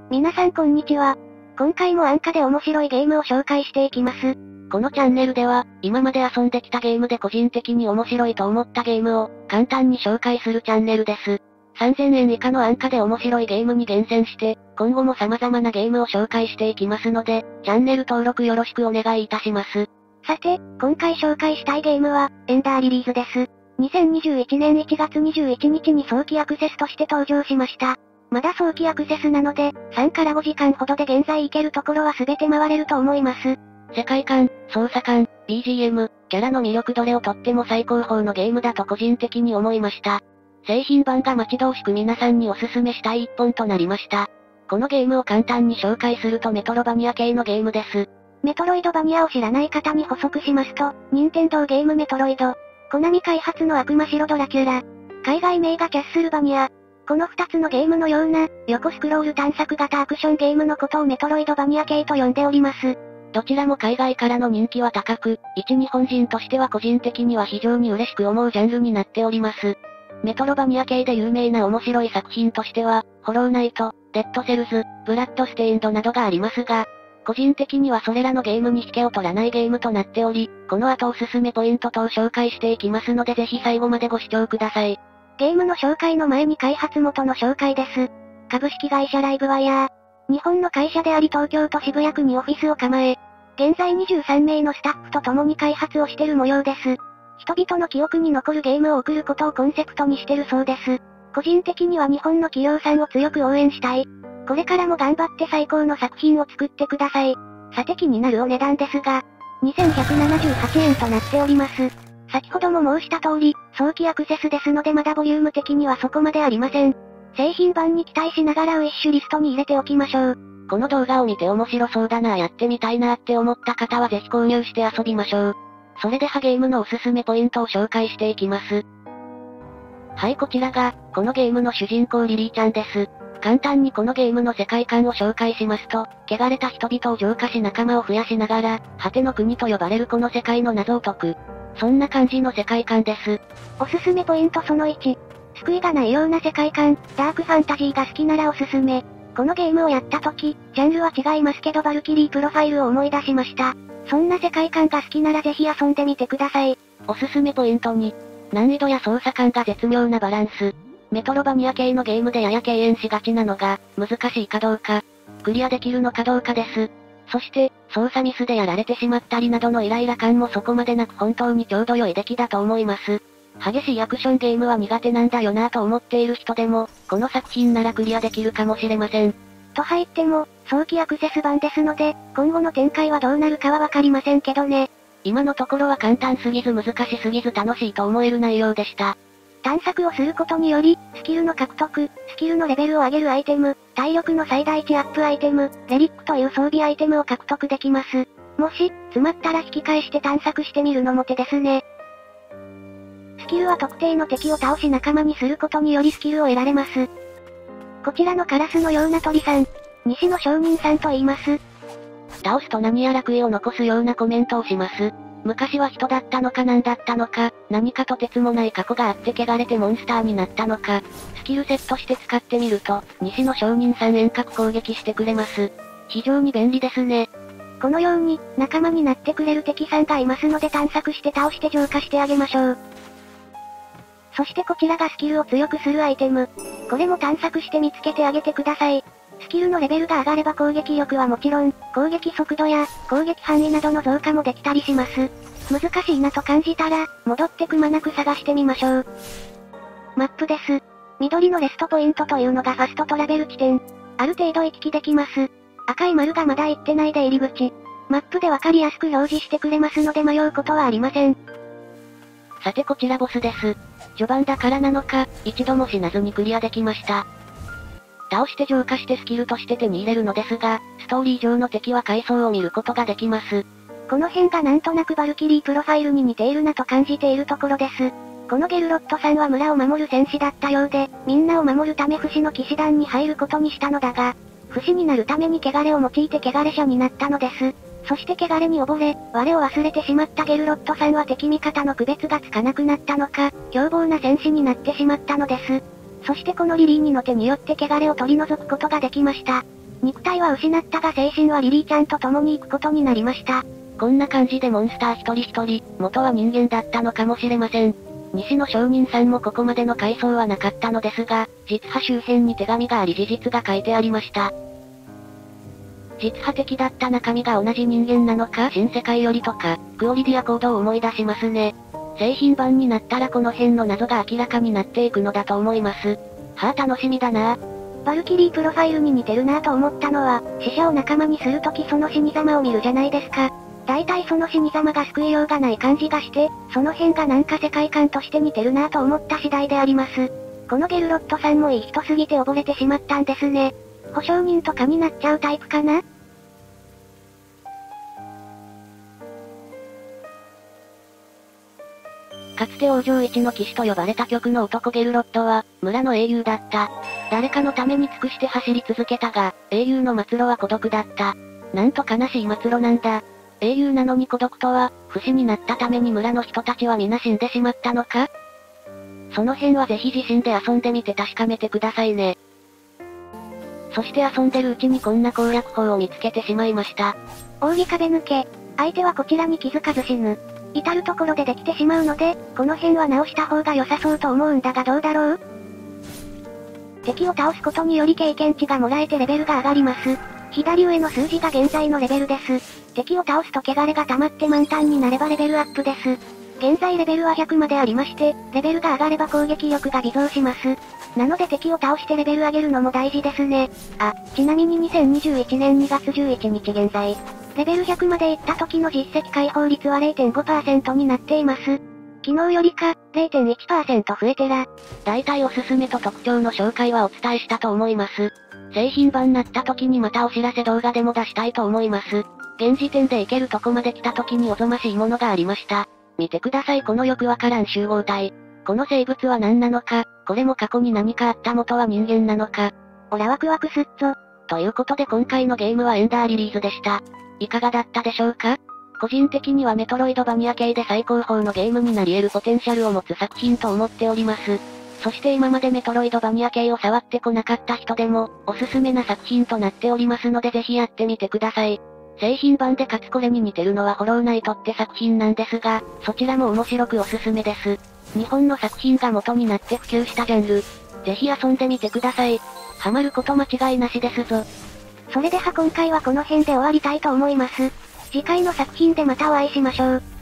皆さんこんにちは。今回も安価で面白いゲームを紹介していきます。 このチャンネルでは、今まで遊んできたゲームで個人的に面白いと思ったゲームを、簡単に紹介するチャンネルです。3000円以下の安価で面白いゲームに厳選して、今後も様々なゲームを紹介していきますので、チャンネル登録よろしくお願いいたします。 さて、今回紹介したいゲームは、エンダーリリーズです。2021年1月21日に早期アクセスとして登場しました。まだ早期アクセスなので、3から5時間ほどで現在行けるところは全て回れると思います。 世界観、操作感、BGM、キャラの魅力どれをとっても最高峰のゲームだと個人的に思いました。製品版が待ち遠しく皆さんにおすすめしたい一本となりました。このゲームを簡単に紹介するとメトロバニア系のゲームです。 メトロイドバニアを知らない方に補足しますと、任天堂ゲームメトロイド、コナミ開発の悪魔城ドラキュラ、海外名がキャッスルバニア。この2つのゲームのような、横スクロール探索型アクションゲームのことをメトロイドバニア系と呼んでおります。 どちらも海外からの人気は高く、一日本人としては個人的には非常に嬉しく思うジャンルになっております。メトロバニア系で有名な面白い作品としては、ホローナイト、デッドセルズ、ブラッドステインドなどがありますが、個人的にはそれらのゲームに引けを取らないゲームとなっており、この後おすすめポイント等を紹介していきますのでぜひ最後までご視聴ください。 ゲームの紹介の前に開発元の紹介です。株式会社ライブワイヤー。日本の会社であり東京都渋谷区にオフィスを構え、現在23名のスタッフと共に開発をしてる模様です。人々の記憶に残るゲームを送ることをコンセプトにしてるそうです。個人的には日本の企業さんを強く応援したい。これからも頑張って最高の作品を作ってください。さて気になるお値段ですが、2178円となっております。先ほども申した通り、早期アクセスですのでまだボリューム的にはそこまでありません。製品版に期待しながらウィッシュリストに入れておきましょう。 この動画を見て面白そうだなやってみたいなって思った方はぜひ購入して遊びましょう。それではゲームのおすすめポイントを紹介していきます。はいこちらが、このゲームの主人公リリーちゃんです。簡単にこのゲームの世界観を紹介しますと、汚れた人々を浄化し仲間を増やしながら、果ての国と呼ばれるこの世界の謎を解く。そんな感じの世界観です。 おすすめポイントその1。救いがないような世界観、ダークファンタジーが好きならおすすめ。このゲームをやった時、ジャンルは違いますけどバルキリープロファイルを思い出しました。そんな世界観が好きならぜひ遊んでみてください。 おすすめポイント2。難易度や操作感が絶妙なバランス。メトロバニア系のゲームでやや敬遠しがちなのが、難しいかどうか、クリアできるのかどうかです。そして、操作ミスでやられてしまったりなどのイライラ感もそこまでなく本当にちょうど良い出来だと思います。激しいアクションゲームは苦手なんだよなぁと思っている人でも、この作品ならクリアできるかもしれません。 と入っても、早期アクセス版ですので、今後の展開はどうなるかはわかりませんけどね。 今のところは簡単すぎず難しすぎず楽しいと思える内容でした。 探索をすることにより、スキルの獲得、スキルのレベルを上げるアイテム、体力の最大値アップアイテム、レリックという装備アイテムを獲得できます。もし、詰まったら引き返して探索してみるのも手ですね。スキルは特定の敵を倒し仲間にすることによりスキルを得られます。こちらのカラスのような鳥さん、西の商人さんと言います。 倒すと何やら悔いを残すようなコメントをします。昔は人だったのか何だったのか、何かとてつもない過去があって汚れてモンスターになったのか、スキルセットして使ってみると、西の商人さん遠隔攻撃してくれます。非常に便利ですね。 このように、仲間になってくれる敵さんがいますので探索して倒して浄化してあげましょう。そしてこちらがスキルを強くするアイテム。これも探索して見つけてあげてください。スキルのレベルが上がれば攻撃力はもちろん、攻撃速度や、攻撃範囲などの増加もできたりします。難しいなと感じたら、戻ってくまなく探してみましょう。マップです。緑のレストポイントというのがファストトラベル地点。ある程度行き来できます。赤い丸がまだ行ってないで入り口。マップでわかりやすく表示してくれますので迷うことはありません。 さてこちらボスです。序盤だからなのか、一度も死なずにクリアできました。倒して浄化してスキルとして手に入れるのですが、ストーリー上の敵は階層を見ることができます。 この辺がなんとなくバルキリープロファイルに似ているなと感じているところです。このゲルロットさんは村を守る戦士だったようで、みんなを守るため不死の騎士団に入ることにしたのだが、不死になるために汚れを用いて汚れ者になったのです。そして汚れに溺れ、我を忘れてしまったゲルロットさんは敵味方の区別がつかなくなったのか、凶暴な戦士になってしまったのです。そしてこのリリーニの手によって汚れを取り除くことができました。 肉体は失ったが精神はリリーちゃんと共に行くことになりました。 こんな感じでモンスター一人一人、元は人間だったのかもしれません。西野商人さんもここまでの回想はなかったのですが、実派周辺に手紙があり事実が書いてありました。実派的だった中身が同じ人間なのか新世界よりとか、クオリディアコードを思い出しますね。製品版になったらこの辺の謎が明らかになっていくのだと思います。はぁ楽しみだな。 バルキリープロファイルに似てるなぁと思ったのは、死者を仲間にするときその死に様を見るじゃないですか。大体その死に様が救いようがない感じがして、その辺がなんか世界観として似てるなぁと思った次第であります。このゲルロットさんもいい人すぎて溺れてしまったんですね。保証人とかになっちゃうタイプかな？ かつて王城一の騎士と呼ばれた曲の男ゲルロットは、村の英雄だった。誰かのために尽くして走り続けたが、英雄の末路は孤独だった。なんと悲しい末路なんだ。英雄なのに孤独とは、不死になったために村の人たちは皆死んでしまったのか？その辺はぜひ自身で遊んでみて確かめてくださいね。そして遊んでるうちにこんな攻略法を見つけてしまいました。 扇壁抜け。相手はこちらに気づかず死ぬ。至るところでできてしまうので、この辺は直した方が良さそうと思うんだがどうだろう？敵を倒すことにより経験値がもらえてレベルが上がります。左上の数字が現在のレベルです。敵を倒すと汚れが溜まって満タンになればレベルアップです。現在レベルは100までありまして、レベルが上がれば攻撃力が微増します。なので敵を倒してレベル上げるのも大事ですね。あ、ちなみに2021年2月11日現在、レベル100まで行った時の実績解放率は 0.5% になっています。昨日よりか、0.1% 増えてら。 大体おすすめと特徴の紹介はお伝えしたと思います。製品版なった時にまたお知らせ動画でも出したいと思います。現時点で行けるとこまで来た時におぞましいものがありました。見てくださいこのよくわからん集合体。この生物は何なのか、これも過去に何かあった元は人間なのか。 オラワクワクすっぞ。 ということで今回のゲームはエンダーリリースでした。いかがだったでしょうか？個人的にはメトロイドバニア系で最高峰のゲームになり得るポテンシャルを持つ作品と思っております。そして今までメトロイドバニア系を触ってこなかった人でも、おすすめな作品となっておりますのでぜひやってみてください。製品版でかつこれに似てるのはホローナイトって作品なんですが、そちらも面白くおすすめです。日本の作品が元になって普及したジャンル。ぜひ遊んでみてください。ハマること間違いなしですぞ。 それでは今回はこの辺で終わりたいと思います。次回の作品でまたお会いしましょう。